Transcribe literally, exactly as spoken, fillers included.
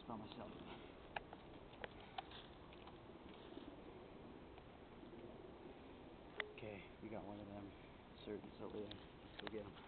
by myself. Okay, we got one of them surgeons over there. Let's go get him.